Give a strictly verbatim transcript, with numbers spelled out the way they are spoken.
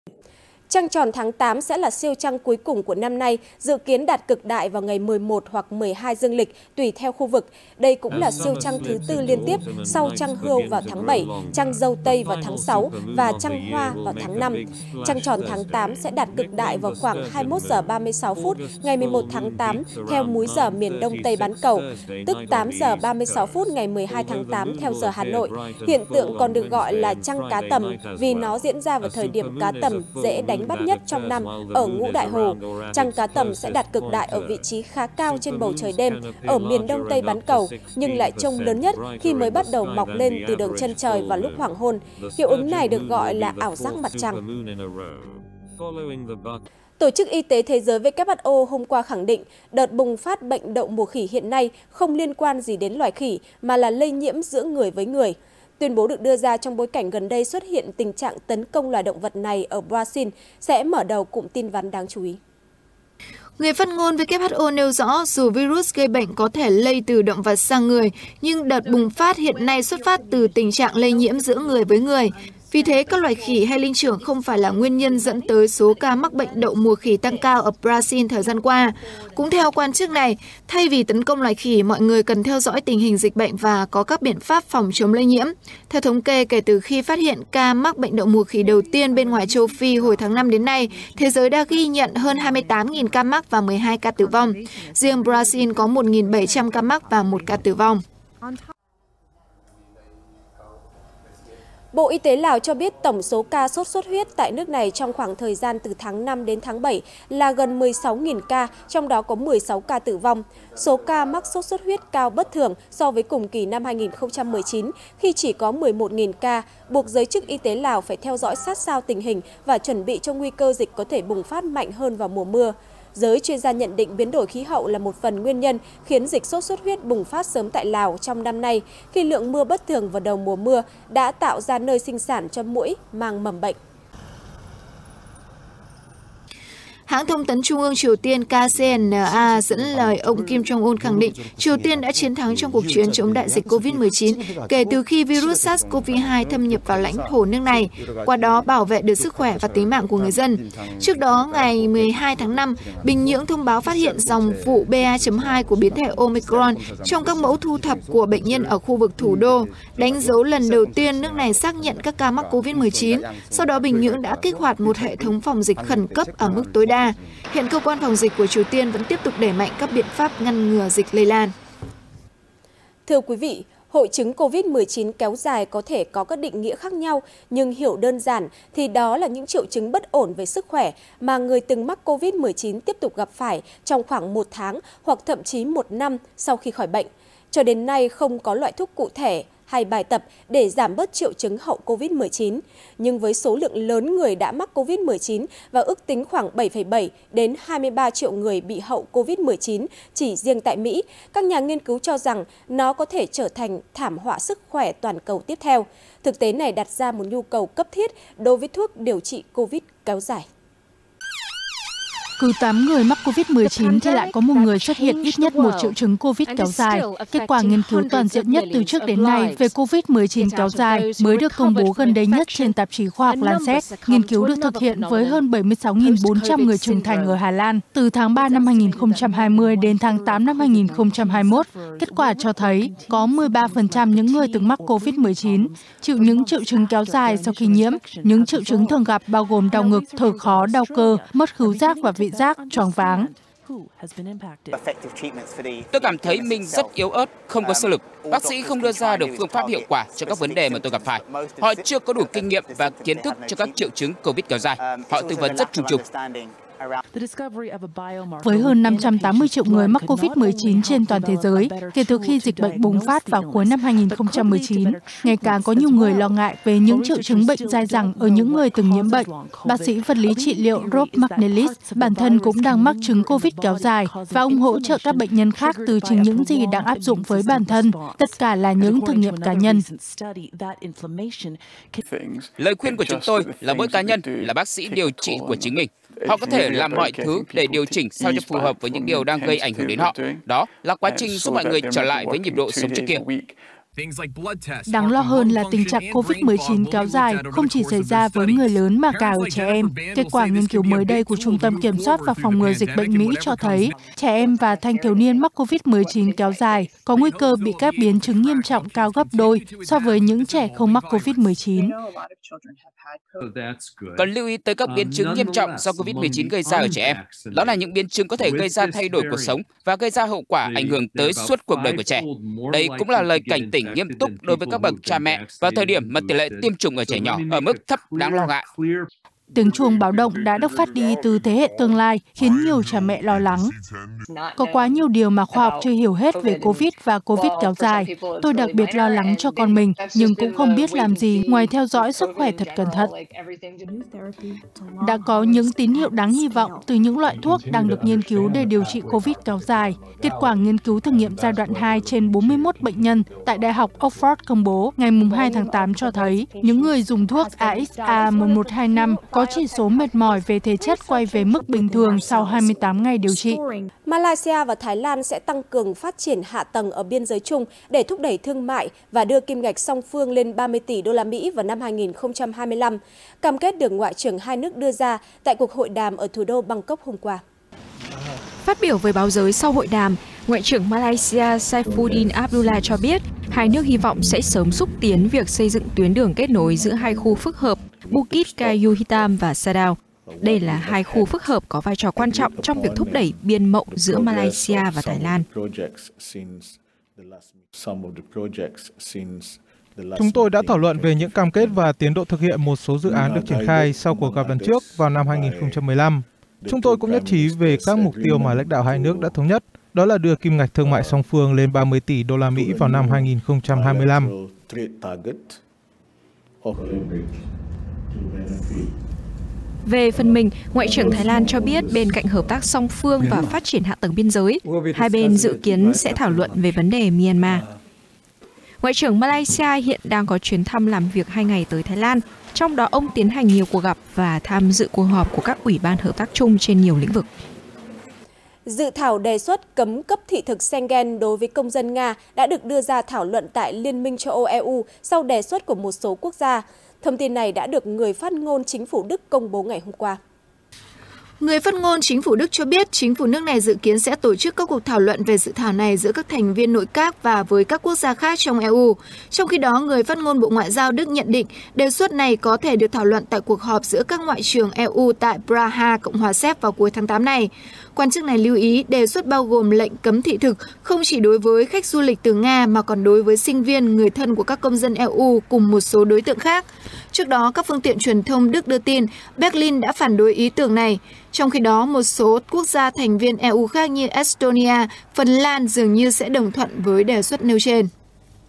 Trăng tròn tháng tám sẽ là siêu trăng cuối cùng của năm nay, dự kiến đạt cực đại vào ngày mười một hoặc mười hai dương lịch, tùy theo khu vực. Đây cũng là siêu trăng thứ tư liên tiếp sau trăng Hươu vào tháng bảy, trăng Dâu Tây vào tháng sáu và trăng Hoa vào tháng năm. Trăng tròn tháng tám sẽ đạt cực đại vào khoảng hai mươi mốt giờ ba mươi sáu phút ngày mười một tháng tám theo múi giờ miền Đông Tây bán cầu, tức tám giờ ba mươi sáu phút ngày mười hai tháng tám theo giờ Hà Nội. Hiện tượng còn được gọi là trăng cá tầm vì nó diễn ra vào thời điểm cá tầm dễ đánh bắt nhất trong năm ở Ngũ Đại Hồ. Trăng cá tầm sẽ đạt cực đại ở vị trí khá cao trên bầu trời đêm ở miền Đông Tây bán cầu, nhưng lại trông lớn nhất khi mới bắt đầu mọc lên từ đường chân trời vào lúc hoàng hôn. Hiệu ứng này được gọi là ảo giác mặt trăng. Tổ chức Y tế Thế giới W H O hôm qua khẳng định đợt bùng phát bệnh đậu mùa khỉ hiện nay không liên quan gì đến loài khỉ mà là lây nhiễm giữa người với người. Tuyên bố được đưa ra trong bối cảnh gần đây xuất hiện tình trạng tấn công loài động vật này ở Brazil, sẽ mở đầu cụm tin vắn đáng chú ý. Người phát ngôn W H O nêu rõ dù virus gây bệnh có thể lây từ động vật sang người, nhưng đợt bùng phát hiện nay xuất phát từ tình trạng lây nhiễm giữa người với người. Vì thế, các loài khỉ hay linh trưởng không phải là nguyên nhân dẫn tới số ca mắc bệnh đậu mùa khỉ tăng cao ở Brazil thời gian qua. Cũng theo quan chức này, thay vì tấn công loài khỉ, mọi người cần theo dõi tình hình dịch bệnh và có các biện pháp phòng chống lây nhiễm. Theo thống kê, kể từ khi phát hiện ca mắc bệnh đậu mùa khỉ đầu tiên bên ngoài châu Phi hồi tháng năm đến nay, thế giới đã ghi nhận hơn hai mươi tám nghìn ca mắc và mười hai ca tử vong. Riêng Brazil có một nghìn bảy trăm ca mắc và một ca tử vong. Bộ Y tế Lào cho biết tổng số ca sốt xuất huyết tại nước này trong khoảng thời gian từ tháng năm đến tháng bảy là gần mười sáu nghìn ca, trong đó có mười sáu ca tử vong. Số ca mắc sốt xuất huyết cao bất thường so với cùng kỳ năm hai nghìn không trăm mười chín khi chỉ có mười một nghìn ca, buộc giới chức y tế Lào phải theo dõi sát sao tình hình và chuẩn bị cho nguy cơ dịch có thể bùng phát mạnh hơn vào mùa mưa. Giới chuyên gia nhận định biến đổi khí hậu là một phần nguyên nhân khiến dịch sốt xuất huyết bùng phát sớm tại Lào trong năm nay, khi lượng mưa bất thường vào đầu mùa mưa đã tạo ra nơi sinh sản cho muỗi mang mầm bệnh. Hãng thông tấn Trung ương Triều Tiên K C N A dẫn lời ông Kim Jong-un khẳng định Triều Tiên đã chiến thắng trong cuộc chiến chống đại dịch Covid mười chín kể từ khi virus SARS-xê o vê hai thâm nhập vào lãnh thổ nước này, qua đó bảo vệ được sức khỏe và tính mạng của người dân. Trước đó, ngày mười hai tháng năm, Bình Nhưỡng thông báo phát hiện dòng phụ B A chấm hai của biến thể Omicron trong các mẫu thu thập của bệnh nhân ở khu vực thủ đô, đánh dấu lần đầu tiên nước này xác nhận các ca mắc Covid mười chín. Sau đó, Bình Nhưỡng đã kích hoạt một hệ thống phòng dịch khẩn cấp ở mức tối đa. Hiện cơ quan phòng dịch của Triều Tiên vẫn tiếp tục đẩy mạnh các biện pháp ngăn ngừa dịch lây lan. Thưa quý vị, hội chứng Covid mười chín kéo dài có thể có các định nghĩa khác nhau, nhưng hiểu đơn giản thì đó là những triệu chứng bất ổn về sức khỏe mà người từng mắc Covid mười chín tiếp tục gặp phải trong khoảng một tháng hoặc thậm chí một năm sau khi khỏi bệnh. Cho đến nay không có loại thuốc cụ thể hay bài tập để giảm bớt triệu chứng hậu Covid mười chín. Nhưng với số lượng lớn người đã mắc Covid mười chín và ước tính khoảng bảy phẩy bảy đến hai mươi ba triệu người bị hậu Covid mười chín chỉ riêng tại Mỹ, các nhà nghiên cứu cho rằng nó có thể trở thành thảm họa sức khỏe toàn cầu tiếp theo. Thực tế này đặt ra một nhu cầu cấp thiết đối với thuốc điều trị Covid kéo dài. Cứ tám người mắc Covid mười chín thì lại có một người xuất hiện ít nhất một triệu chứng Covid kéo dài. Kết quả nghiên cứu toàn diện nhất từ trước đến nay về Covid mười chín kéo dài mới được công bố gần đây nhất trên tạp chí khoa học Lancet. Nghiên cứu được thực hiện với hơn bảy mươi sáu nghìn bốn trăm người trưởng thành ở Hà Lan từ tháng ba năm hai nghìn không trăm hai mươi đến tháng tám năm hai nghìn không trăm hai mươi mốt. Kết quả cho thấy có mười ba phần trăm những người từng mắc Covid mười chín chịu những triệu chứng kéo dài sau khi nhiễm. Những triệu chứng thường gặp bao gồm đau ngực, thở khó, đau cơ, mất khứu giác và vị giác, choáng váng. Tôi cảm thấy mình rất yếu ớt, không có sức lực. Bác sĩ không đưa ra được phương pháp hiệu quả cho các vấn đề mà tôi gặp phải. Họ chưa có đủ kinh nghiệm và kiến thức cho các triệu chứng Covid kéo dài. Họ tư vấn rất chung chung. Với hơn năm trăm tám mươi triệu người mắc Covid mười chín trên toàn thế giới kể từ khi dịch bệnh bùng phát vào cuối năm hai nghìn không trăm mười chín, ngày càng có nhiều người lo ngại về những triệu chứng bệnh dai dẳng ở những người từng nhiễm bệnh. Bác sĩ vật lý trị liệu Rob McNeilis bản thân cũng đang mắc chứng Covid kéo dài và ông hỗ trợ các bệnh nhân khác từ chính những gì đang áp dụng với bản thân. Tất cả là những thử nghiệm cá nhân. Lời khuyên của chúng tôi là mỗi cá nhân là bác sĩ điều trị của chính mình. Họ có thể làm mọi thứ để điều chỉnh sao cho phù hợp với những điều đang gây ảnh hưởng đến họ. Đó là quá trình giúp mọi người trở lại với nhịp độ sống trước kia. Đáng lo hơn là tình trạng covid mười chín kéo dài không chỉ xảy ra với người lớn mà cả ở trẻ em. Kết quả nghiên cứu mới đây của Trung tâm Kiểm soát và Phòng ngừa Dịch bệnh Mỹ cho thấy trẻ em và thanh thiếu niên mắc covid mười chín kéo dài có nguy cơ bị các biến chứng nghiêm trọng cao gấp đôi so với những trẻ không mắc covid mười chín. Cần lưu ý tới các biến chứng nghiêm trọng do covid mười chín gây ra ở trẻ em. Đó là những biến chứng có thể gây ra thay đổi cuộc sống và gây ra hậu quả ảnh hưởng tới suốt cuộc đời của trẻ. Đây cũng là lời cảnh tỉnh nghiêm túc đối với các bậc cha mẹ vào thời điểm mà tỷ lệ tiêm chủng ở trẻ nhỏ ở mức thấp đáng lo ngại. Tiếng chuông báo động đã được phát đi từ thế hệ tương lai, khiến nhiều cha mẹ lo lắng. Có quá nhiều điều mà khoa học chưa hiểu hết về Covid và Covid kéo dài. Tôi đặc biệt lo lắng cho con mình, nhưng cũng không biết làm gì ngoài theo dõi sức khỏe thật cẩn thận. Đã có những tín hiệu đáng hy vọng từ những loại thuốc đang được nghiên cứu để điều trị Covid kéo dài. Kết quả nghiên cứu thử nghiệm giai đoạn hai trên bốn mươi mốt bệnh nhân tại Đại học Oxford công bố ngày hai tháng tám cho thấy những người dùng thuốc A X A một một hai năm có chỉ số mệt mỏi về thể chất quay về mức bình thường sau hai mươi tám ngày điều trị. Malaysia và Thái Lan sẽ tăng cường phát triển hạ tầng ở biên giới chung để thúc đẩy thương mại và đưa kim ngạch song phương lên ba mươi tỷ đô la Mỹ vào năm hai nghìn không trăm hai mươi lăm. Cam kết được Ngoại trưởng hai nước đưa ra tại cuộc hội đàm ở thủ đô Bangkok hôm qua. Phát biểu với báo giới sau hội đàm, Ngoại trưởng Malaysia Saifuddin Abdullah cho biết hai nước hy vọng sẽ sớm xúc tiến việc xây dựng tuyến đường kết nối giữa hai khu phức hợp Bukit Kayu Hitam và Sadao. Đây là hai khu phức hợp có vai trò quan trọng trong việc thúc đẩy biên mậu giữa Malaysia và Thái Lan. Chúng tôi đã thảo luận về những cam kết và tiến độ thực hiện một số dự án được triển khai sau cuộc gặp lần trước vào năm hai nghìn không trăm mười lăm. Chúng tôi cũng nhất trí về các mục tiêu mà lãnh đạo hai nước đã thống nhất, đó là đưa kim ngạch thương mại song phương lên ba mươi tỷ đô la Mỹ vào năm hai nghìn không trăm hai mươi lăm. Về phần mình, Ngoại trưởng Thái Lan cho biết bên cạnh hợp tác song phương và phát triển hạ tầng biên giới, hai bên dự kiến sẽ thảo luận về vấn đề Myanmar. Ngoại trưởng Malaysia hiện đang có chuyến thăm làm việc hai ngày tới Thái Lan, trong đó ông tiến hành nhiều cuộc gặp và tham dự cuộc họp của các ủy ban hợp tác chung trên nhiều lĩnh vực. Dự thảo đề xuất cấm cấp thị thực Schengen đối với công dân Nga đã được đưa ra thảo luận tại Liên minh châu Âu E U sau đề xuất của một số quốc gia. Thông tin này đã được người phát ngôn chính phủ Đức công bố ngày hôm qua. Người phát ngôn chính phủ Đức cho biết chính phủ nước này dự kiến sẽ tổ chức các cuộc thảo luận về dự thảo này giữa các thành viên nội các và với các quốc gia khác trong E U. Trong khi đó, người phát ngôn Bộ Ngoại giao Đức nhận định đề xuất này có thể được thảo luận tại cuộc họp giữa các ngoại trưởng E U tại Praha, Cộng hòa Séc vào cuối tháng tám này. Quan chức này lưu ý đề xuất bao gồm lệnh cấm thị thực không chỉ đối với khách du lịch từ Nga mà còn đối với sinh viên, người thân của các công dân E U cùng một số đối tượng khác. Trước đó, các phương tiện truyền thông Đức đưa tin Berlin đã phản đối ý tưởng này. Trong khi đó, một số quốc gia thành viên E U khác như Estonia, Phần Lan dường như sẽ đồng thuận với đề xuất nêu trên.